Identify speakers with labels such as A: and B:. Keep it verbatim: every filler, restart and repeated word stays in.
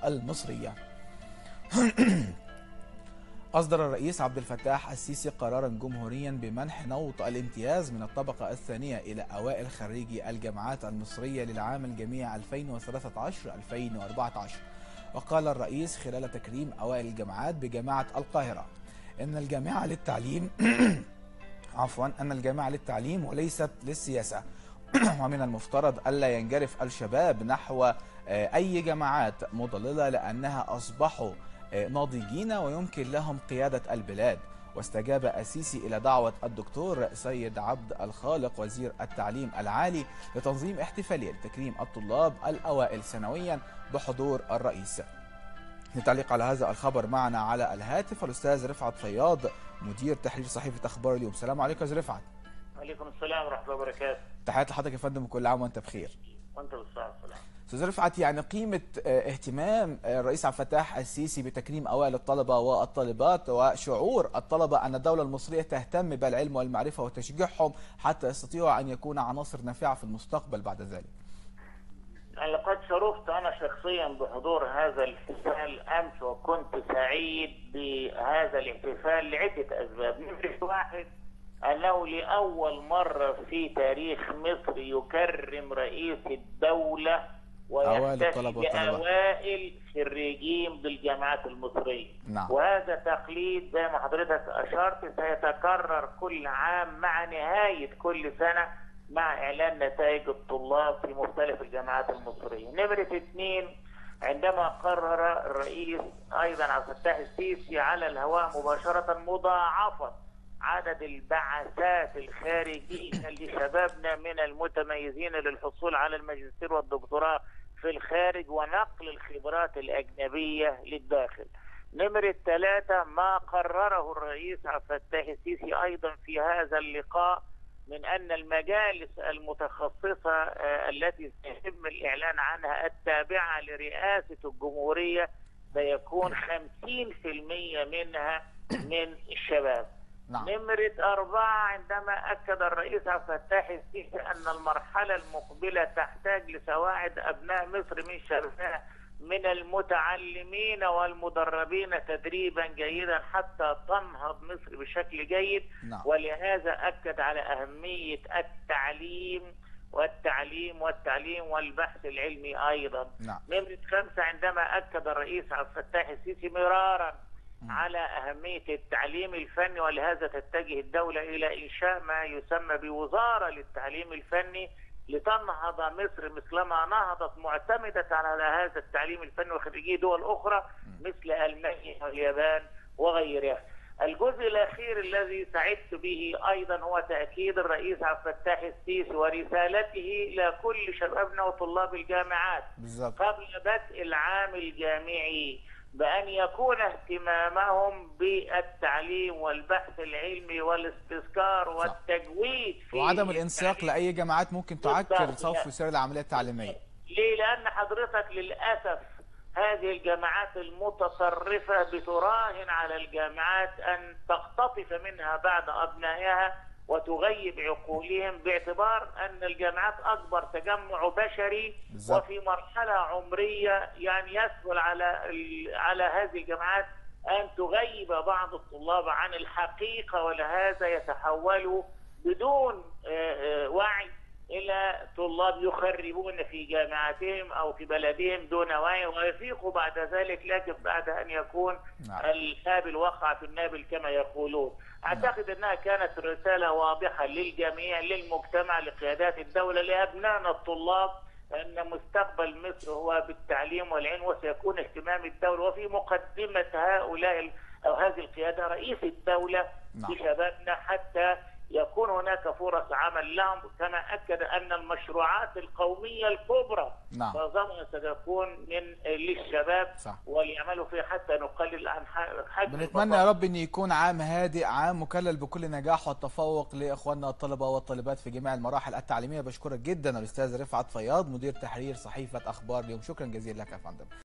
A: المصرية. أصدر الرئيس عبد الفتاح السيسي قرارا جمهوريا بمنح نوط الامتياز من الطبقة الثانية إلى أوائل خريجي الجامعات المصرية للعام الجامعي ألفين وثلاثة عشر ألفين وأربعة عشر. وقال الرئيس خلال تكريم أوائل الجامعات بجامعة القاهرة إن الجامعة للتعليم عفوا أن الجامعة للتعليم وليست للسياسة، ومن المفترض ألا ينجرف الشباب نحو أي جامعات مضللة لأنها أصبحوا ناضجين ويمكن لهم قيادة البلاد. واستجاب السيسي إلى دعوة الدكتور سيد عبد الخالق وزير التعليم العالي لتنظيم احتفالية لتكريم الطلاب الأوائل سنويا بحضور الرئيس. للتعليق على هذا الخبر معنا على الهاتف الأستاذ رفعت فياض مدير تحرير صحيفة أخبار اليوم. السلام عليكم يا أستاذ رفعت.
B: وعليكم السلام ورحمة الله وبركاته.
A: تحياتي لحضرتك يا فندم وكل عام وأنت بخير.
B: وأنت بالصحة والسلامة.
A: أستاذ رفعت، يعني قيمة اهتمام الرئيس عبد الفتاح السيسي بتكريم أوائل الطلبة والطالبات وشعور الطلبة أن الدولة المصرية تهتم بالعلم والمعرفة وتشجيعهم حتى يستطيعوا أن يكونوا عناصر نافعة في المستقبل بعد ذلك.
B: لقد شرفت أنا شخصيا بحضور هذا الاحتفال أمس، وكنت سعيد بهذا الاحتفال لعدة أسباب. نمرة واحد، أنه لأول مرة في تاريخ مصر يكرم رئيس الدولة ويحتفل بأوائل خريجين بالجامعات المصرية.
A: نعم.
B: وهذا تقليد زي ما حضرتك أشرت سيتكرر كل عام مع نهاية كل سنة مع إعلان نتائج الطلاب في مختلف الجامعات المصرية. نمرة اثنين، عندما قرر الرئيس أيضا عبد الفتاح السيسي على الهواء مباشرة مضاعفة عدد البعثات الخارجية لشبابنا من المتميزين للحصول على الماجستير والدكتوراه في الخارج ونقل الخبرات الأجنبية للداخل. نمرة ثلاثة، ما قرره الرئيس عبد الفتاح السيسي أيضا في هذا اللقاء من أن المجالس المتخصصة التي سيتم الإعلان عنها التابعة لرئاسة الجمهورية سيكون خمسين بالمئة منها من الشباب.
A: نعم.
B: نمرة أربعة، عندما أكد الرئيس عبد الفتاح السيسي أن المرحلة المقبلة تحتاج لسواعد أبناء مصر من شبابها من المتعلمين والمدربين تدريبا جيدا حتى تنهض مصر بشكل جيد.
A: نعم.
B: ولهذا أكد على أهمية التعليم والتعليم والتعليم والبحث العلمي أيضا.
A: نعم.
B: نمرة خمسة، عندما أكد الرئيس عبد الفتاح السيسي مرارا على أهمية التعليم الفني، ولهذا تتجه الدولة إلى إنشاء ما يسمى بوزارة للتعليم الفني لتنهض مصر مثلما نهضت معتمدة على هذا التعليم الفني وخريجي دول أخرى مثل ألمانيا واليابان وغيرها. الجزء الأخير الذي سعدت به أيضا هو تأكيد الرئيس عبد الفتاح السيسي ورسالته إلى كل شبابنا وطلاب الجامعات
A: بالزبط.
B: قبل بدء العام الجامعي بأن يكون اهتمامهم بالتعليم والبحث العلمي والاستذكار والتجويد في
A: وعدم الانساق لأي جامعات ممكن تعكر صف سير العملية التعليمية.
B: ليه؟ لأن حضرتك للأسف هذه الجامعات المتطرفة بتراهن على الجامعات أن تختطف منها بعض أبنائها وتغيب عقولهم، باعتبار أن الجامعات أكبر تجمع بشري بالزبط. وفي مرحلة عمرية يعني يسهل على على هذه الجامعات أن تغيب بعض الطلاب عن الحقيقة، ولهذا يتحولوا بدون وعي إلى طلاب يخربون في جامعاتهم أو في بلدهم دون وعي ويفيقوا بعد ذلك، لكن بعد أن يكون نعم. الحابل وقع في النابل كما يقولون. أعتقد أنها كانت رسالة واضحة للجميع، للمجتمع، لقيادات الدولة، لأبنائنا الطلاب، أن مستقبل مصر هو بالتعليم والعلم، وسيكون اهتمام الدولة وفي مقدمة هؤلاء أو هذه القيادة رئيس الدولة لشبابنا حتى يكون هناك فرص عمل لهم، كما أكد أن المشروعات القومية الكبرى
A: نعم.
B: معظمها ستكون من للشباب
A: صح.
B: وليعملوا فيها حتى نقلل عن حجم.
A: بنتمنى يا رب أن يكون عام هادئ، عام مكلل بكل نجاح والتفوق لإخواننا الطلبة والطالبات في جميع المراحل التعليمية. بشكرك جدا الأستاذ رفعت فياض مدير تحرير صحيفة أخبار اليوم. شكرا جزيلا لك يا فندم.